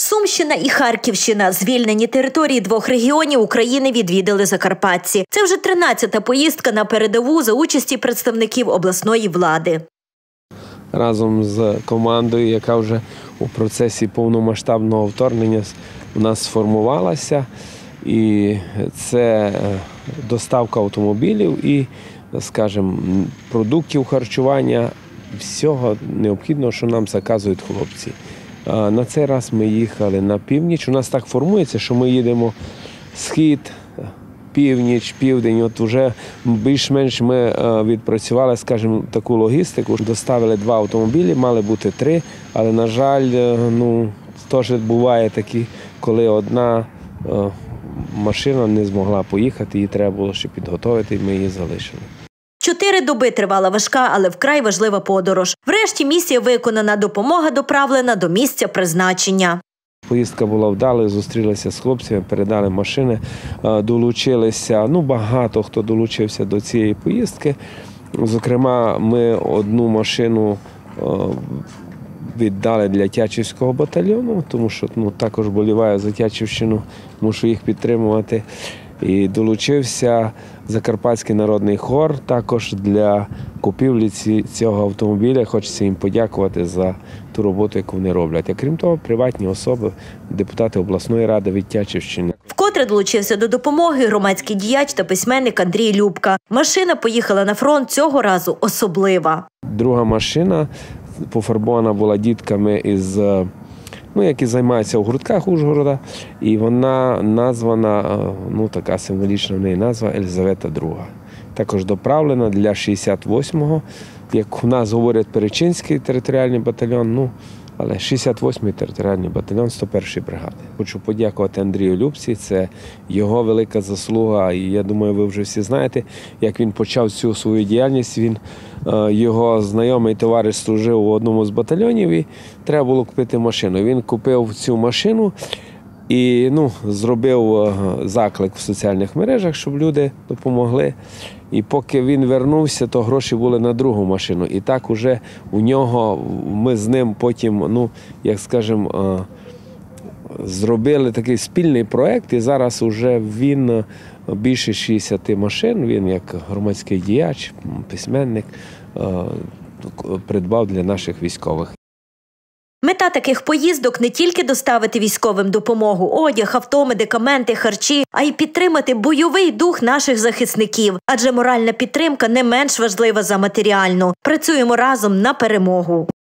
Сумщина і Харківщина – звільнені території двох регіонів України відвідали закарпатці. Це вже 13-та поїздка на передову за участі представників обласної влади. Разом з командою, яка вже у процесі повномасштабного вторгнення у нас сформувалася, і це доставка автомобілів і, скажімо, продуктів харчування, всього необхідного, що нам заказують хлопці. На цей раз ми їхали на північ. У нас так формується, що ми їдемо схід, північ, південь. От вже більш-менш ми відпрацювали, скажімо, таку логістику. Доставили 2 автомобілі, мали бути 3, але, на жаль, теж буває такі, коли одна машина не змогла поїхати, її треба було ще підготувати, і ми її залишили. 4 доби тривала важка, але вкрай важлива подорож. Врешті місія виконана, допомога доправлена до місця призначення. Поїздка була вдалою, зустрілися з хлопцями, передали машини, долучилися, багато хто долучився до цієї поїздки. Зокрема, ми одну машину віддали для Тячівського батальйону, тому що також вболіваю за Тячівщину, мушу їх підтримувати. І долучився Закарпатський народний хор також для купівлі цього автомобіля. Хочеться їм подякувати за ту роботу, яку вони роблять. А крім того, приватні особи, депутати обласної ради від Тячівщини. Вкотре долучився до допомоги громадський діяч та письменник Андрій Любка. Машина поїхала на фронт цього разу особлива. Друга машина пофарбована була дітками які займаються у гуртках Ужгорода, і вона названа, така символічна в неї назва, Елізавета II. Також доправлена для 68-го, як у нас говорять, Перечинський територіальний батальйон, але 68-й територіальний батальйон 101-ї бригади. Хочу подякувати Андрію Любці, це його велика заслуга, і я думаю, ви вже всі знаєте, як він почав цю свою діяльність. Його знайомий товариш служив у одному з батальйонів і треба було купити машину. Він купив цю машину і зробив заклик в соціальних мережах, щоб люди допомогли. І поки він вернувся, то гроші були на другу машину. І так уже у нього, ми з ним потім, зробили такий спільний проєкт, і зараз уже він більше 60 машин, він як громадський діяч, письменник, придбав для наших військових. Мета таких поїздок – не тільки доставити військовим допомогу, одяг, авто, медикаменти, харчі, а й підтримати бойовий дух наших захисників. Адже моральна підтримка не менш важлива за матеріальну. Працюємо разом на перемогу.